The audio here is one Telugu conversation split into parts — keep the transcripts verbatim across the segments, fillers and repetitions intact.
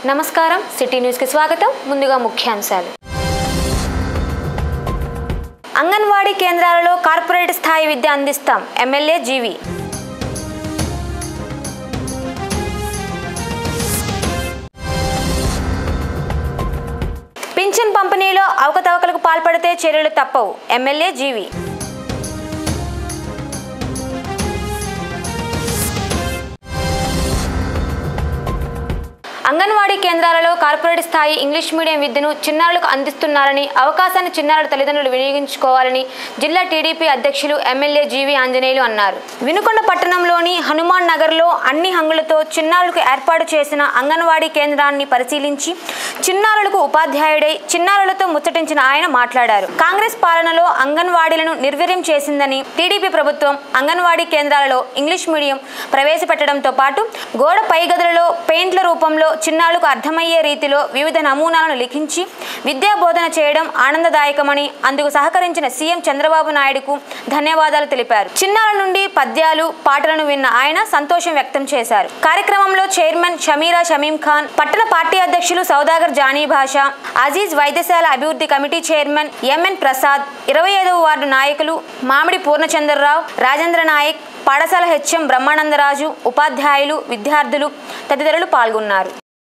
నమస్కారం సిటీ న్యూస్ కి స్వాగతం. ముందుగా ముఖ్యాంశాలు. అంగన్వాడీ కేంద్రాలలో కార్పొరేట్ స్థాయి విద్య అందిస్తాం ఎమ్మెల్యే జీవి. పింఛన్ పంపిణీలో అవకతవకలకు పాల్పడితే చర్యలు తప్పవు ఎమ్మెల్యే జీవి. అంగన్వాడీ కేంద్రాలలో కార్పొరేట్ స్థాయి ఇంగ్లీష్ మీడియం విద్యను చిన్నారులకు అందిస్తున్నారని, అవకాశాన్ని చిన్నారుల తల్లిదండ్రులు వినియోగించుకోవాలని జిల్లా టీడీపీ అధ్యక్షులు ఎమ్మెల్యే జీవి ఆంజనేయులు అన్నారు. వినుకొండ పట్టణంలోని హనుమాన్ నగర్లో అన్ని హంగులతో చిన్నారులకు ఏర్పాటు చేసిన అంగన్వాడీ కేంద్రాన్ని పరిశీలించి చిన్నారులకు ఉపాధ్యాయుడై చిన్నారులతో ముచ్చటించిన ఆయన మాట్లాడారు. కాంగ్రెస్ పాలనలో అంగన్వాడీలను నిర్వీర్యం చేసిందని, టీడీపీ ప్రభుత్వం అంగన్వాడీ కేంద్రాలలో ఇంగ్లీష్ మీడియం ప్రవేశపెట్టడంతో పాటు గోడ పై గదులలో పెయింట్ల రూపంలో చిన్నారులకు అర్థమయ్యే రీతిలో వివిధ నమూనాలను లిఖించి విద్యా బోధన చేయడం ఆనందదాయకమని, అందుకు సహకరించిన సీఎం చంద్రబాబు నాయుడుకు ధన్యవాదాలు తెలిపారు. చిన్నారుల నుండి పద్యాలు పాటలను విన్న ఆయన సంతోషం వ్యక్తం చేశారు. కార్యక్రమంలో చైర్మన్ షమీరా షమీం ఖాన్, పట్టణ పార్టీ అధ్యక్షులు సౌదాగర్ జానీ భాషా, అజీజ్ వైద్యశాల అభివృద్ధి కమిటీ చైర్మన్ ఎంఎన్ ప్రసాద్, ఇరవై ఐదవ వార్డు నాయకులు మామిడి పూర్ణచంద్రరావు, రాజేంద్ర నాయక్, పాఠశాల హెచ్ఎం బ్రహ్మానందరాజు, ఉపాధ్యాయులు, విద్యార్థులు తదితరులు పాల్గొన్నారు.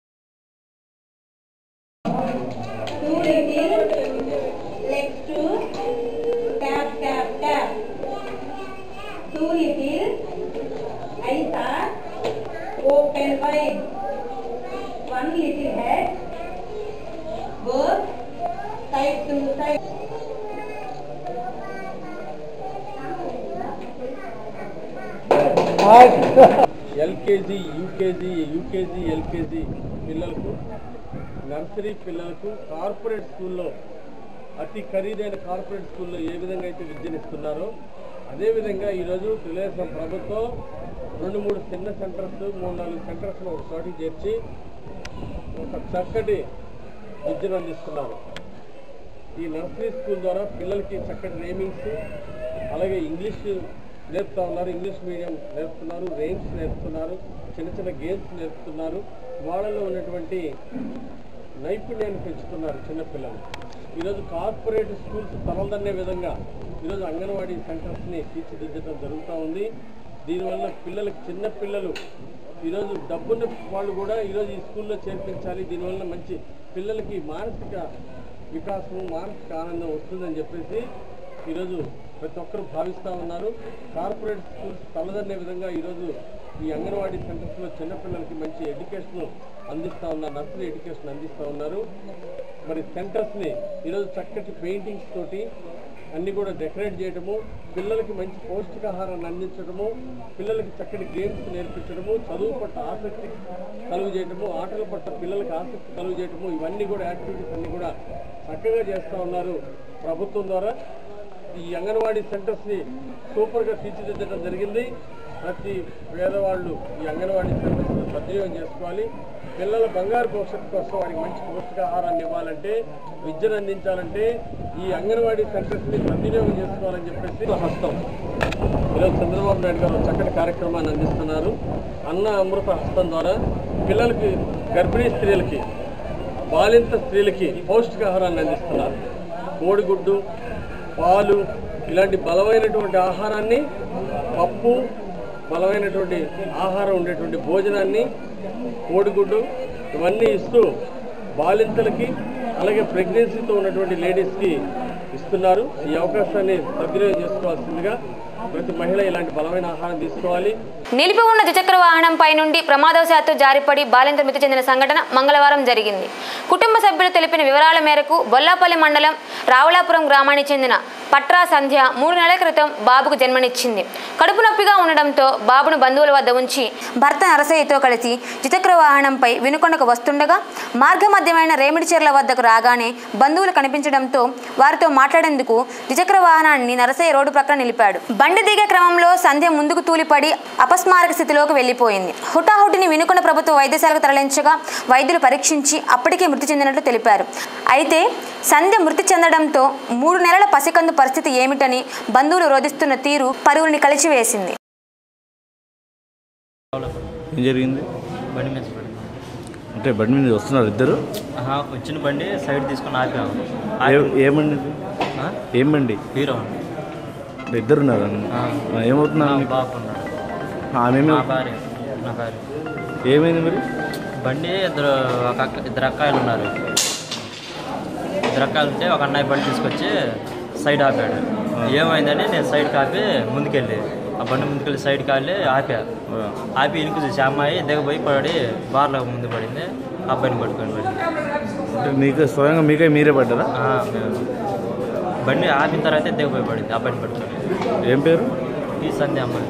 ఎల్కేజీ యూకేజీ యూకేజీ ఎల్కేజీ పిల్లలకు, నర్సరీ పిల్లలకు కార్పొరేట్ స్కూల్లో, అతి ఖరీదైన కార్పొరేట్ స్కూల్లో ఏ విధంగా అయితే విద్యనిస్తున్నారో అదేవిధంగా ఈరోజు తెలుగుదేశం ప్రభుత్వం రెండు మూడు చిన్న సెంటర్స్, మూడు నాలుగు సెంటర్స్ను ఒక చోటికి చేర్చి ఒక చక్కటి విద్యను అందిస్తున్నారు. ఈ నర్సరీ స్కూల్ ద్వారా పిల్లలకి చక్కటి నేమింగ్స్, అలాగే ఇంగ్లీష్ నేర్పుతా ఉన్నారు, ఇంగ్లీష్ మీడియం నేర్పుతున్నారు, రైమ్స్ నేర్పుతున్నారు, చిన్న చిన్న గేమ్స్ నేర్పుతున్నారు. వాళ్ళలో ఉన్నటువంటి నైపుణ్యాన్ని పెంచుతున్నారు చిన్నపిల్లలు. ఈరోజు కార్పొరేట్ స్కూల్స్ తలదన్నే విధంగా ఈరోజు అంగన్వాడీ సెంటర్స్ని తీర్చిదిద్దడం జరుగుతూ ఉంది. దీనివల్ల పిల్లలకి, చిన్నపిల్లలు ఈరోజు డబ్బున్న వాళ్ళు కూడా ఈరోజు ఈ స్కూల్లో చేర్పించాలి, దీనివల్ల మంచి పిల్లలకి మానసిక వికాసం, మానసిక ఆనందం వస్తుందని చెప్పేసి ఈరోజు ప్రతి ఒక్కరు భావిస్తూ ఉన్నారు. కార్పొరేట్ స్కూల్స్ తలదన్నే విధంగా ఈరోజు ఈ అంగన్వాడీ సెంటర్స్లో చిన్నపిల్లలకి మంచి ఎడ్యుకేషన్ అందిస్తూ ఉన్నారు, నర్సరీ ఎడ్యుకేషన్ అందిస్తూ ఉన్నారు. మరి సెంటర్స్ని ఈరోజు చక్కటి పెయింటింగ్స్ తోటి అన్నీ కూడా డెకరేట్ చేయడము, పిల్లలకి మంచి పౌష్టికాహారాన్ని అందించడము, పిల్లలకి చక్కటి గేమ్స్ నేర్పించడము, చదువు పట్ల ఆసక్తి కలుగు చేయడము, ఆటల పట్ల పిల్లలకి ఆసక్తి కలుగు చేయడము, ఇవన్నీ కూడా యాక్టివిటీస్ అన్నీ కూడా చక్కగా చేస్తూ ఉన్నారు ప్రభుత్వం ద్వారా. ఈ అంగన్వాడీ సెంటర్స్ని సూపర్గా తీర్చిదిద్దడం జరిగింది. ప్రతి పేదవాళ్ళు ఈ అంగన్వాడీ సెంటర్స్ని సద్వినియోగం చేసుకోవాలి. పిల్లల బంగారు భవిష్యత్తు కోసం వారికి మంచి పౌష్టికాహారాన్ని ఇవ్వాలంటే, విద్యను అందించాలంటే ఈ అంగన్వాడీ సెంటర్స్ని సద్వినియోగం చేసుకోవాలని చెప్పేసి హస్తం ఈరోజు చంద్రబాబు నాయుడు గారు చక్కటి కార్యక్రమాన్ని అందిస్తున్నారు. అన్న అమృత హస్తం ద్వారా పిల్లలకి, గర్భిణీ స్త్రీలకి, బాలింత స్త్రీలకి పౌష్టికాహారాన్ని అందిస్తున్నారు. కోడిగుడ్డు, పాలు, ఇలాంటి బలమైనటువంటి ఆహారాన్ని, పప్పు, బలమైనటువంటి ఆహారం ఉండేటువంటి భోజనాన్ని, కోడిగుడ్డు ఇవన్నీ ఇస్తూ బాలింతలకి, అలాగే ప్రెగ్నెన్సీతో ఉన్నటువంటి లేడీస్కి ఇస్తున్నారు. ఈ అవకాశాన్ని సద్వినియోగం చేసుకోవాల్సిందిగా ప్రతి మహిళ ఇలాంటి బలమైన ఆహారం తీసుకోవాలి. నిలిపి ఉన్న ద్విచక్ర వాహనంపై నుండి ప్రమాదవశాత్తు జారిపడి బాలింత మృతి చెందిన సంఘటన మంగళవారం జరిగింది. కుటుంబ సభ్యులు తెలిపిన వివరాల మేరకు బొల్లాపల్లి మండలం రావులాపురం గ్రామానికి చెందిన పట్రా సంధ్య మూడు నెలల క్రితం బాబుకు జన్మనిచ్చింది. కడుపు నొప్పిగా ఉండడంతో బాబును బంధువుల వద్ద ఉంచి భర్త నరసయ్యతో కలిసి ద్విచక్ర వాహనంపై వినుకొండకు వస్తుండగా మార్గమధ్యమైన రేమిడిచెర్ల వద్దకు రాగానే బంధువులు కనిపించడంతో వారితో మాట్లాడేందుకు ద్విచక్ర వాహనాన్ని నరసయ్య రోడ్డు ప్రక్కన నిలిపాడు. బండి దిగే క్రమంలో సంధ్య ముందుకు తూలిపడి అపస్మారక స్థితిలోకి వెళ్లిపోయింది. హుటాహుటిని వినుకొండ ప్రభుత్వ వైద్యశాలకు తరలించగా వైద్యులు పరీక్షించి అప్పటికే మృతి చెందినట్లు తెలిపారు. అయితే సంధ్య మృతి చెందడంతో మూడు నెలల పసికందు పరిస్థితి ఏమిటని బంధువులు రోధిస్తున్న తీరు పరువుని కలిచివేసింది. అంటే బండి మీద వస్తున్నారు ఇద్దరు? వచ్చిన బండి సైడ్ తీసుకొని ఆపాము. ఏమండి ఏమండి హీరో ఇద్దరు ఉన్నారు? ఏమవుతున్నారు? బాగున్నాడు. ఆమె నా భార్య నా భార్య ఏమైంది మరి? బండి ఇద్దరు ఒక ఇద్దరు అక్కాయలు ఉన్నారు. ఇద్దరు అక్కాయలు ఉంటే ఒక అన్నయ్య బండి తీసుకొచ్చి సైడ్ ఆపాడు. ఏమైందని నేను సైడ్ కాపి ముందుకెళ్ళి ఆ బండి ముందుకెళ్ళి సైడ్ కాలి ఆపా. ఆపి ఇనుకు చూసి అమ్మాయి దిగబోయి పడి బార్లో ముందు పడింది. అబ్బాయిని పట్టుకొని పడింది. మీకు స్వయంగా మీకే మీరే పడ్డారా? బండి ఆపిన తర్వాత దిగబోయి పడింది. అబ్బాయిని పట్టుకొని. ఏం పేరు? ఈ సంధ్య అమ్మాయి.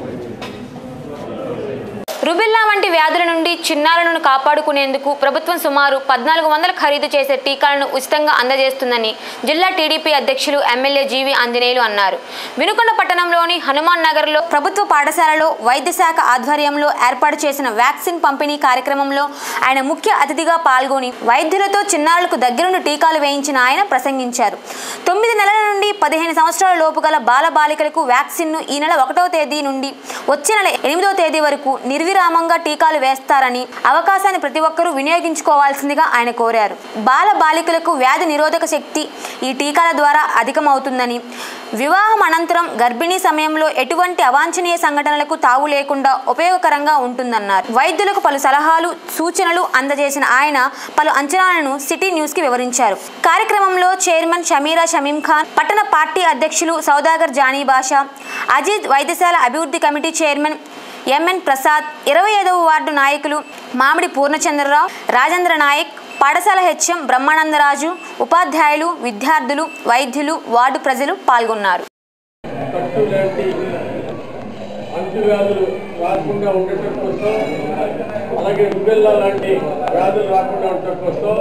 రుబెల్లా వంటి వ్యాధుల నుండి చిన్నారులను కాపాడుకునేందుకు ప్రభుత్వం సుమారు పద్నాలుగు వందల ఖరీదు చేసే టీకాలను ఉచితంగా అందజేస్తుందని జిల్లా టీడీపీ అధ్యక్షులు ఎమ్మెల్యే జీవి ఆంజనేయులు అన్నారు. వినుకొండ పట్టణంలోని హనుమాన్ నగర్లో ప్రభుత్వ పాఠశాలలో వైద్య శాఖ ఆధ్వర్యంలో ఏర్పాటు చేసిన వ్యాక్సిన్ పంపిణీ కార్యక్రమంలో ఆయన ముఖ్య అతిథిగా పాల్గొని వైద్యులతో చిన్నారులకు దగ్గరుండి టీకాలు వేయించిన ఆయన ప్రసంగించారు. తొమ్మిది నెలల నుండి పదిహేను సంవత్సరాల లోపు గల బాల బాలికలకు వ్యాక్సిన్ను ఈ నెల ఒకటవ తేదీ నుండి వచ్చే నెల ఎనిమిదవ తేదీ వరకు నిర్వి రామంగా టీకాలు వేస్తారని అవకాశాన్ని ప్రతి ఒక్కరూ వినియోగించుకోవాల్సిందిగా ఆయన కోరారు. బాల బాలికలకు వ్యాధి నిరోధక శక్తి ఈ టీకాల ద్వారా అధికమవుతుందని, వివాహం అనంతరం గర్భిణీ సమయంలో ఎటువంటి అవాంఛనీయ సంఘటనలకు తావు లేకుండా ఉపయోగకరంగా ఉంటుందన్నారు. వైద్యులకు పలు సలహాలు సూచనలు అందజేసిన ఆయన పలు అంచనాలను సిటీ న్యూస్ కి వివరించారు. కార్యక్రమంలో చైర్మన్ షమీరా షమీం ఖాన్, పట్టణ పార్టీ అధ్యక్షులు సౌదాగర్ జానీ బాషా, అజిత్ వైద్యశాల అభివృద్ధి కమిటీ చైర్మన్ ఎంఎన్ ప్రసాద్, ఇరవై ఐదవ వార్డు నాయకులు మామిడి పూర్ణచంద్రరావు, రాజేంద్ర నాయక్, పాఠశాల హెచ్ఎం బ్రహ్మానందరాజు, ఉపాధ్యాయులు, విద్యార్థులు, వైద్యులు, వార్డు ప్రజలు పాల్గొన్నారు. అంటువ్యాధులు రాకుండా ఉండటం కోసం, అలాగే రుబెల్లా లాంటి వ్యాధులు రాకుండా ఉండటం కోసం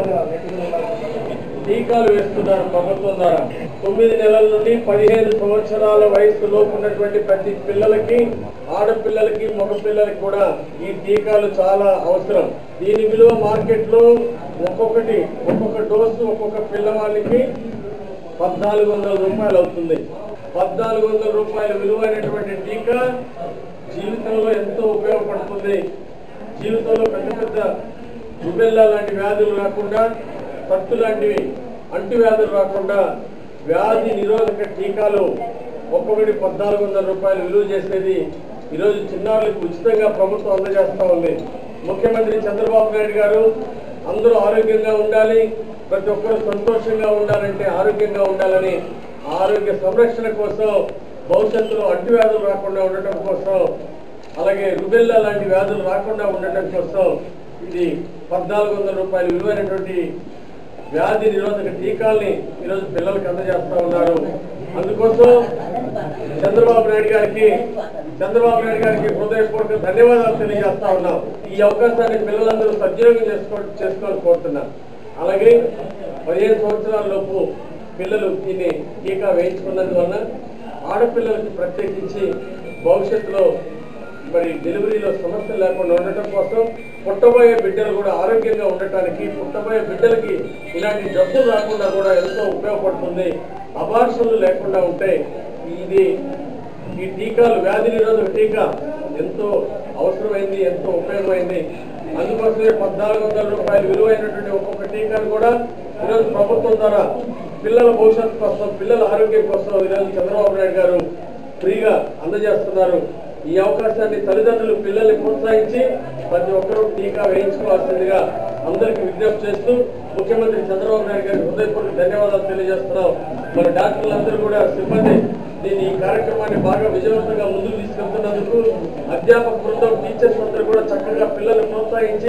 టీకాలు వేస్తున్నారు ప్రభుత్వం ద్వారా. తొమ్మిది నెలల నుండి పదిహేను సంవత్సరాల వయసులో ఉన్నటువంటి ప్రతి పిల్లలకి, ఆడపిల్లలకి, మగపిల్లలకి కూడా ఈ టీకాలు చాలా అవసరం. దీని విలువ మార్కెట్లో ఒక్కొక్కటి ఒక్కొక్క డోసు ఒక్కొక్క పిల్లవాళ్ళకి పద్నాలుగు వందల రూపాయలు అవుతుంది. పద్నాలుగు వందల రూపాయల విలువైనటువంటి టీకా జీవితంలో ఎంతో ఉపయోగపడుతుంది. జీవితంలో పెద్ద పెద్ద రుబెల్లా లాంటి వ్యాధులు రాకుండా, పత్తు లాంటివి అంటువ్యాధులు రాకుండా వ్యాధి నిరోధక టీకాలు ఒక్కొక్కటి పద్నాలుగు వందల రూపాయలు విలువ చేసేది ఈరోజు చిన్నారులకు ఉచితంగా ప్రభుత్వం అందజేస్తూ ఉంది. ముఖ్యమంత్రి చంద్రబాబు నాయుడు గారు అందరూ ఆరోగ్యంగా ఉండాలి, ప్రతి ఒక్కరూ సంతోషంగా ఉండాలంటే ఆరోగ్యంగా ఉండాలని, ఆరోగ్య సంరక్షణ కోసం, భవిష్యత్తులో అంటువ్యాధులు రాకుండా ఉండటం కోసం, అలాగే రుబెల్లా లాంటి వ్యాధులు రాకుండా ఉండటం కోసం ఇది పద్నాలుగు వందల రూపాయలు విలువైనటువంటి వ్యాధి నిరోధక టీకాల్ని ఈరోజు పిల్లలకు అందజేస్తూ ఉన్నారు. అందుకోసం చంద్రబాబు నాయుడు గారికి చంద్రబాబు నాయుడు గారికి హృదయపూర్వక ధన్యవాదాలు తెలియజేస్తా ఉన్నాం. ఈ అవకాశాన్ని పిల్లలందరూ సద్వినియోగం చేసుకో చేసుకోవాలని కోరుతున్నారు. అలాగే పదిహేను సంవత్సరాల లోపు పిల్లలు దీన్ని టీకా వేయించుకున్నందువలన ఆడపిల్లలకు ప్రత్యేకించి భవిష్యత్తులో మరి డెలివరీలో సమస్యలు లేకుండా ఉండటం కోసం, పుట్టబోయే బిడ్డలు కూడా ఆరోగ్యంగా ఉండటానికి, పుట్టబోయే బిడ్డలకి ఇలాంటి జబ్బులు రాకుండా కూడా ఎంతో ఉపయోగపడుతుంది. అబార్షన్లు లేకుండా ఉంటే ఇది ఈ టీకాలు, వ్యాధి నిరోధక టీకా ఎంతో అవసరమైంది, ఎంతో ఉపయోగమైంది. అందుకోసమే పద్నాలుగు వందల రూపాయలు విలువైనటువంటి ఒక్కొక్క టీకాను కూడా ఈరోజు ప్రభుత్వం ద్వారా పిల్లల భవిష్యత్తు కోసం, పిల్లల ఆరోగ్యం కోసం ఈరోజు చంద్రబాబు నాయుడు గారు ఫ్రీగా అందజేస్తున్నారు. ఈ అవకాశాన్ని తల్లిదండ్రులు పిల్లల్ని ప్రోత్సహించి ప్రతి ఒక్కరూ టీకా వేయించుకోవాల్సిందిగా అందరికీ విజ్ఞప్తి చేస్తూ ముఖ్యమంత్రి చంద్రబాబు నాయుడు గారికి హృదయపూర్వక ధన్యవాదాలు తెలియజేస్తున్నాం. మన డాక్టర్లందరూ కూడా, సిబ్బంది దీని ఈ కార్యక్రమాన్ని బాగా విజయవంతంగా ముందుకు తీసుకెళ్తున్నందుకు, అధ్యాపక బృందం, టీచర్స్ అందరూ కూడా చక్కగా పిల్లల్ని ప్రోత్సహించి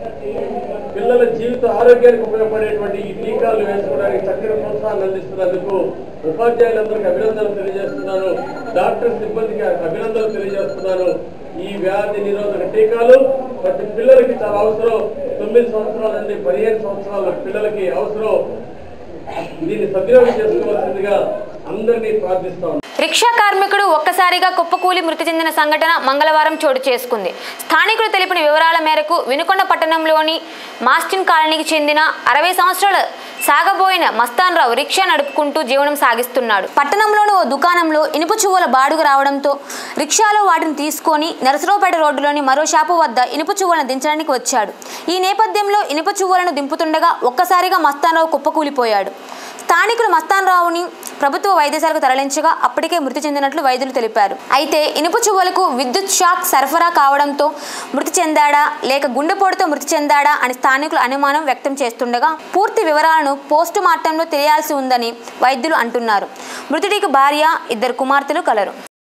పిల్లల జీవిత ఆరోగ్యానికి ఉపయోగపడేటువంటి ఈ టీకాలు వేసుకోవడానికి చక్కని ప్రోత్సాహాన్ని అందిస్తున్నందుకు ఉపాధ్యాయులందరికీ అభినందనలు తెలియజేస్తున్నాను. డాక్టర్ సిబ్బందికి అభినందనలు తెలియజేస్తున్నాను. ఈ వ్యాధి నిరోధక టీకాలు ప్రతి పిల్లలకి చాలా అవసరం. తొమ్మిది సంవత్సరాల నుండి పదిహేను సంవత్సరాల పిల్లలకి అవసరం. దీన్ని సద్వినియోగం చేసుకోవాల్సిందిగా అందరినీ ప్రార్థిస్తాం. రిక్షా కార్మికుడు ఒక్కసారిగా కుప్పకూలి మృతి చెందిన సంఘటన మంగళవారం చోటు చేసుకుంది. స్థానికులు తెలిపిన వివరాల మేరకు వినుకొండ పట్టణంలోని మాస్టిన్ కాలనీకి చెందిన అరవై సంవత్సరాల సాగబోయిన మస్తాన్ రావు రిక్షా నడుపుకుంటూ జీవనం సాగిస్తున్నాడు. పట్టణంలోని ఓ దుకాణంలో ఇనుప చువ్వల బాడుగు రావడంతో రిక్షాలో వాటిని తీసుకొని నరసరావుపేట రోడ్డులోని మరో షాపు వద్ద ఇనుప చువ్వలను దించడానికి వచ్చాడు. ఈ నేపథ్యంలో ఇనుప చువ్వలను దింపుతుండగా ఒక్కసారిగా మస్తాన్ రావు కుప్పకూలిపోయాడు. స్థానికులు మస్తాన్ రావుని ప్రభుత్వ వైద్యశాలకు తరలించగా అప్పటికే మృతి చెందినట్లు వైద్యులు తెలిపారు. అయితే ఇనుప చువ్వలకు విద్యుత్ షాక్ సరఫరా కావడంతో మృతి చెందాడా లేక గుండెపోటుతో మృతి చెందాడా అని స్థానికులు అనుమానం వ్యక్తం చేస్తుండగా పూర్తి వివరాలను పోస్టు మార్టంలో తెలియాల్సి ఉందని వైద్యులు అంటున్నారు. మృతుడికి భార్య, ఇద్దరు కుమార్తెలు కలరు.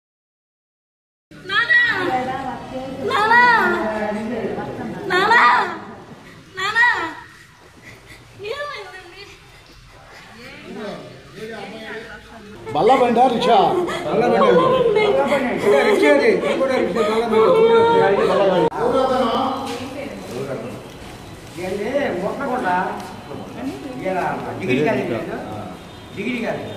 బల్ల బండి రిక్షా బల్ల బండి రిక్షా అది కూడా రిక్షా బల్ల బండి ఏంది మొట్టకొండ ఇలా డిగ్రీ కాలేజ్ డిగ్రీ కాలేజ్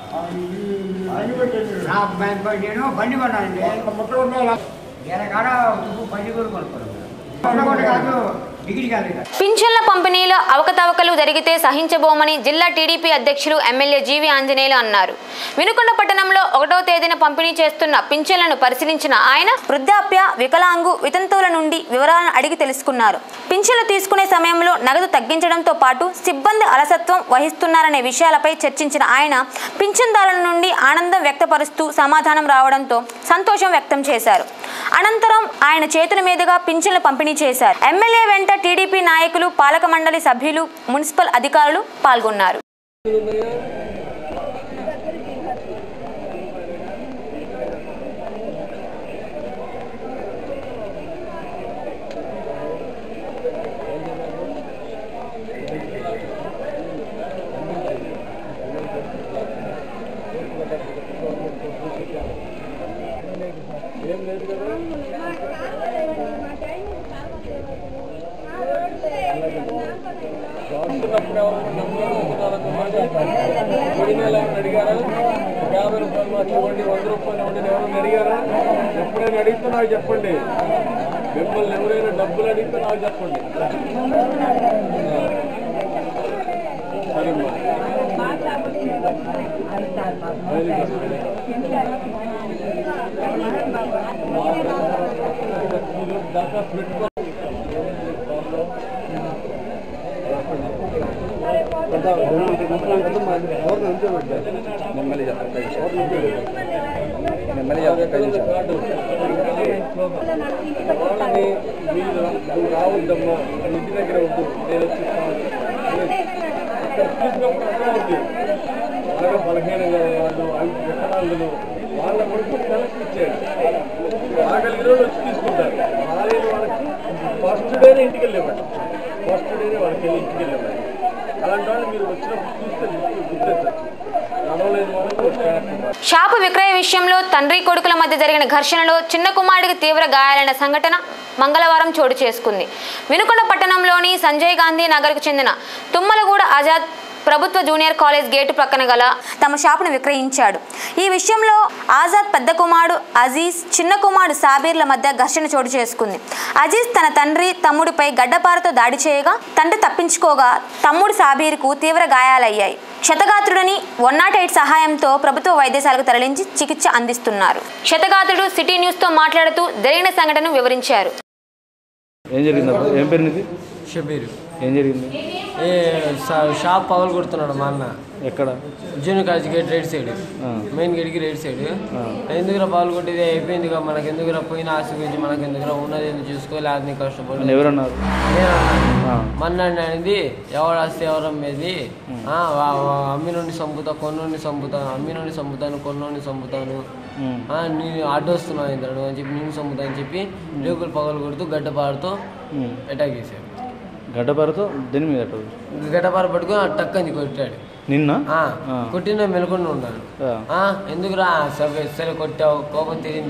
నేను బండి కొన్నానండి మొట్టకొండ ఇలా కాడ బండి కూడా కొనుక్కోను మొట్టకొండ కాదు. పింఛన్ల పంపిణీలో అవకతవకలు జరిగితే సహించబోమని జిల్లా టీడీపీ అధ్యక్షులు ఎమ్మెల్యే జీవి ఆంజనేయులు అన్నారు. వినుకొండ పట్టణంలో ఒకటో తేదీన పంపిణీ చేస్తున్న పింఛన్లను పరిశీలించిన ఆయన వృద్ధాప్య, వికలాంగు, వితంతువుల నుండి వివరాలను అడిగి తెలుసుకున్నారు. పింఛన్లు తీసుకునే సమయంలో నగదు తగ్గించడంతో పాటు సిబ్బంది అలసత్వం వహిస్తున్నారనే విషయాలపై చర్చించిన ఆయన పింఛన్దారుల నుండి ఆనందం వ్యక్తపరుస్తూ సమాధానం రావడంతో సంతోషం వ్యక్తం చేశారు. అనంతరం ఆయన చేతుల మీదుగా పింఛన్లు పంపిణీ చేశారు. ఎమ్మెల్యే వెంట టీడీపీ నాయకులు, పాలక మండలి సభ్యులు, మున్సిపల్ అధికారులు పాల్గొన్నారు. అడిగారా యాభై రూపాయలు మాకు ఇవ్వండి, వంద రూపాయలు ఇవ్వండి ఎవరైనా అడిగారా? ఎప్పుడైనా అడిగితే నాకు చెప్పండి. మిమ్మల్ని ఎవరైనా డబ్బులు అడిగితే నాకు చెప్పండి. సరేమ్మా దరఖాస్తు పెట్టుకో. నెమ్మది నెమ్మది వాళ్ళని మీరు నువ్వు రావద్దమ్మా, ఇంటి దగ్గర వద్దు, నేను వచ్చిస్తాను ఇక్కడ తీసుకున్నప్పుడు అర్థం అవుతుంది. అలాగే బలహీన వాళ్ళు విత్తనాలు వాళ్ళ కొడుకు సెలెక్ట్ ఇచ్చాడు. రాగలిగిన వాళ్ళు వచ్చి తీసుకుంటారు. రాలేని వాళ్ళకి ఫస్ట్ డేనే ఇంటికి వెళ్ళేవాడు. ఫస్ట్ డేనే వాళ్ళకి వెళ్ళి ఇంటికి వెళ్ళేవాడు. అలాంటి వాళ్ళు మీరు వచ్చినప్పుడు చూస్తే గుర్తించవచ్చు. షాపు విక్రయ విషయంలో తండ్రి కొడుకుల మధ్య జరిగిన ఘర్షణలో చిన్న కుమారుడికి తీవ్ర గాయాలైన సంఘటన మంగళవారం చోటు చేసుకుంది. వినుకొండ పట్టణంలోని సంజయ్ గాంధీ నగర్కు చెందిన తుమ్మలగూడ ఆజాద్ ప్రభుత్వ జూనియర్ కాలేజ్ గేటు ప్రక్కన గల తమ షాపును విక్రయించాడు. ఈ విషయంలో ఆజాద్ పెద్ద కుమారుడు అజీజ్, చిన్న కుమారుడు సాబీర్ల మధ్య ఘర్షణ చోటు చేసుకుంది. అజీజ్ తన తండ్రి, తమ్ముడిపై గడ్డపారతో దాడి చేయగా తండ్రి తప్పించుకోగా తమ్ముడు సాబీర్కు తీవ్ర గాయాలయ్యాయి. క్షతగాత్రుడిని వన్ నాట్ ఎయిట్ సహాయంతో ప్రభుత్వ వైద్యశాలకు తరలించి చికిత్స అందిస్తున్నారు. క్షతగాత్రుడు సిటీ న్యూస్తో మాట్లాడుతూ జరిగిన సంఘటనను వివరించారు. ఏం జరిగింది? ఏం పేరు నీది? షబీర్. ఏం జరిగింది? ఏ షాప్ పగలు కొడుతున్నాడు మా అన్న. ఎక్కడ? Junior college gate right side, main గేట్కి రైట్ సైడ్. ఎందుకురా పగలు కొట్టేది అయిపోయిందిగా, మనకు ఎందుకురా పోయిన ఆస్తి గురించి మనకు ఎందుకురా, ఉన్నది ఎందుకు చూసుకోవాలి, అది కష్టపడి ఎవరన్నారు? మన్నాడు అనేది ఎవరు ఆస్తి ఎవరు అమ్మేది, అమ్మి నుండి చంపుతా, కొన్నోడిని చంపుతా, అమ్మి నుండి చంపుతాను, కొన్నోడిని చంపుతాను, నేను అడ్డొస్తున్నావు ఇంద్రాడు అని చెప్పి నేను చంపుతా అని చెప్పి రేకులు పగలు కొడుతూ గడ్డపారతో అటాక్ చేశాడు. గడ్డపారతో దేని మీద? గడ్డపార పట్టుకుని టక్కని కొట్టాడు. నిన్న కొట్టిన మెలకుండా ఉన్నాడు. ఎందుకురా సరే కొట్టావు, కోపం తిరిగిందా,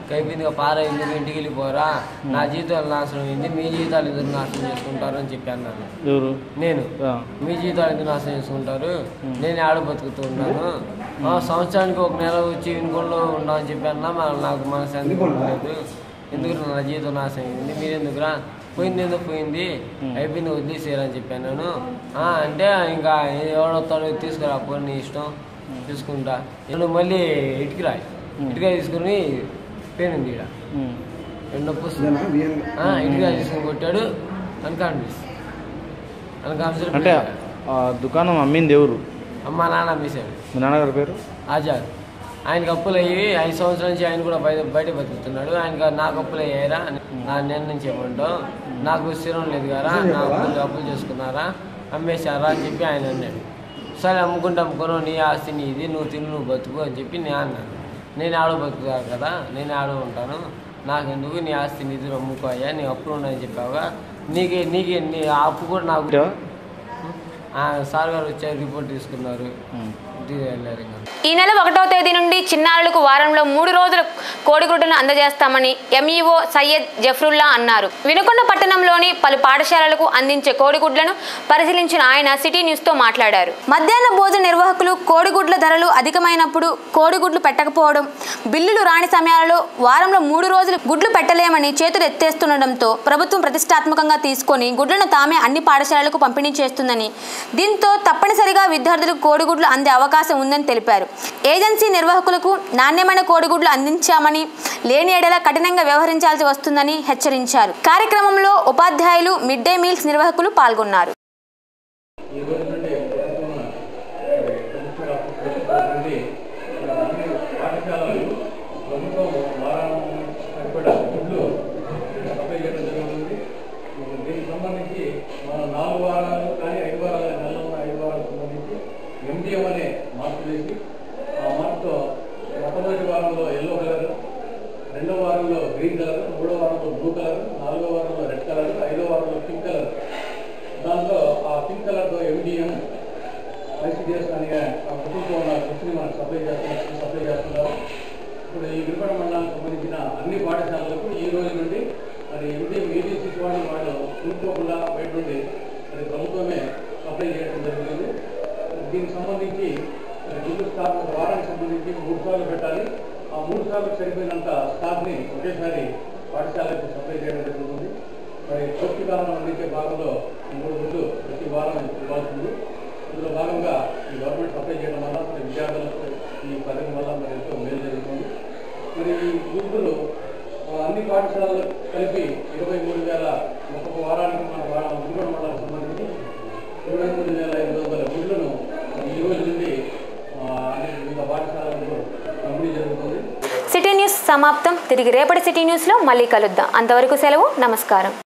అయిపోయిందిగా పారా ఎందుకు ఇంటికి వెళ్ళిపోరా నా జీవితాలు నాశనం అయింది మీ జీవితాలు ఎందుకు నాశనం చేసుకుంటారు అని చెప్పి అన్నాను ఎవరు నేను ఆ. మీ జీవితాలు ఎందుకు నాశనం చేసుకుంటారు నేను ఆడ బతుకుతూ ఉన్నాను ఆ, సంవత్సరానికి ఒక నెల వచ్చి వినుకొండలో ఉండమని చెప్పి అన్నా మన నాకు మనసు ఎందుకు లేదు ఎందుకు నా జీవితం నాశనం అయింది మీరు ఎందుకురా పోయింది ఎందుకు పోయింది అయిపోయింది వదిలేసేయరని చెప్పాను నేను అంటే ఇంకా ఎవడొస్తాడో తీసుకురా పోయి నీ ఇష్టం తీసుకుంటా నేను మళ్ళీ ఇటుకిరా ఇటుక తీసుకుని పోయింది ఇక్కడ రెండు నొప్పి వస్తుంది ఇటుక తీసుకుని కొట్టాడు అన్కాన్ఫిస్ అన్కాన్ఫిస్ అంటే ఆ దుకాణం అమ్మింది ఎవరు అమ్మ నాన్న అమ్మేశాడు మీ నాన్నగారి పేరు ఆజాద్ ఆయనకి అప్పులు అయ్యి ఐదు సంవత్సరాల నుంచి ఆయన కూడా బయట బయట బతుకుతున్నాడు ఆయనకి నాకు అప్పులు అయ్యారా నా నేను నుంచి ఏమంటావు నాకు స్థిరం లేదు కదా నా అప్పులు అప్పులు చేసుకున్నారా అమ్మేశారా అని చెప్పి ఆయన అన్నాడు సరే అమ్ముకుంటే అమ్ముకోను నీ ఆస్తి నీది నువ్వు తిను నువ్వు బతుకు అని చెప్పి నేను అన్నాను నేను ఆడ బతుకుతాను కదా నేను ఆడ ఉంటాను నాకెందుకు నీ ఆస్తి నీది అమ్ముకోయా నీ అప్పులు ఉన్నాయని చెప్పావుగా నీకే నీకే నీ ఆ అప్పు కూడా నాకు సార్ గారు వచ్చారు రిపోర్ట్ తీసుకున్నారు వెళ్ళారు ఇంకా ఈ నెల ఒకటవ తేదీ నుండి చిన్నారులకు వారంలో మూడు రోజులు కోడిగుడ్డును అందజేస్తామని ఎంఈఓ సయ్యద్ జఫరుల్లా అన్నారు. వినుకొండ పట్టణంలోని పలు పాఠశాలలకు అందించే కోడిగుడ్లను పరిశీలించిన ఆయన సిటీ న్యూస్ తో మాట్లాడారు. మధ్యాహ్న భోజన నిర్వాహకులు కోడిగుడ్ల ధరలు అధికమైనప్పుడు కోడిగుడ్లు పెట్టకపోవడం, బిల్లులు రాని సమయాలలో వారంలో మూడు రోజులు గుడ్లు పెట్టలేమని చేతులు ఎత్తేస్తుండటంతో ప్రభుత్వం ప్రతిష్టాత్మకంగా తీసుకొని గుడ్లను తామే అన్ని పాఠశాలలకు పంపిణీ చేస్తుందని, దీంతో తప్పనిసరిగా విద్యార్థులకు కోడిగుడ్లు అందే అవకాశం ఉందని తెలిపారు. ఏజెన్సీ నిర్వాహకులకు నాణ్యమైన కోడిగుడ్లు అందించామని, లేని ఎడల కఠినంగా వ్యవహరించాల్సి వస్తుందని హెచ్చరించారు. కార్యక్రమంలో ఉపాధ్యాయులు, మిడ్ డే మీల్స్ నిర్వాహకులు పాల్గొన్నారు. ఎండిఎం అనే మార్పు వేసి ఆ మార్పుతో మొట్టమొదటి వారంలో ఎల్లో కలర్, రెండో వారంలో గ్రీన్ కలర్, మూడో వారంలో బ్లూ కలర్, నాలుగో వారంలో రెడ్ కలర్, ఐదో వారంలో పింక్ కలర్. దాంట్లో ఆ పింక్ కలర్తో ఎండిఎం ఐసీడీఎస్ అనే ఆ ప్రభుత్వం ఉన్న కృషిని మనకు సప్లై చేస్తున్నారు సప్లై చేస్తున్నారు ఇప్పుడు ఈ వినుకొండ మండలానికి సంబంధించిన అన్ని పాఠశాలలకు ఈ రోజు నుండి మరి ఎండిఎం ఏజెన్సీ వాళ్ళు వాళ్ళు చూసుకోకుండా బయట నుండి మరి ప్రభుత్వమే సప్లై చేయడం జరుగుతుంది. దీనికి సంబంధించి గుడ్డు స్టాక్ ఒక వారానికి సంబంధించి మూడు సార్లు పెట్టాలి. ఆ మూడు సార్లు సరిపోయినంత స్టాక్ని ఒకేసారి పాఠశాలకు సప్లై చేయడం జరుగుతుంది. మరి పౌష్టికాలను అందించే భాగంలో మూడు గుడ్లు ప్రతి వారం ఇవ్వాల్సింది. ఇందులో భాగంగా ఈ గవర్నమెంట్ సప్లై చేయడం వల్ల మరి విద్యార్థులకు ఈ పద్ధతి వల్ల మరి ఎంతో మేలు జరుగుతుంది. మరి ఈ గుడ్లు అన్ని పాఠశాలలు కలిపి ఇరవై మూడు వేల ఒక్కొక్క వారానికి మన వారం వినుకొండ మండలానికి సంబంధించి ఇరవై మూడు వేల ఐదు వందల గుడ్లను ఈ రోజు నుండి వివిధ పాఠశాలలకు పంపిణీ జరుగుతుంది. సిటీ న్యూస్ సమాప్తం. తిరిగి రేపటి సిటీ న్యూస్లో మళ్ళీ కలుద్దాం. అంతవరకు సెలవు. నమస్కారం.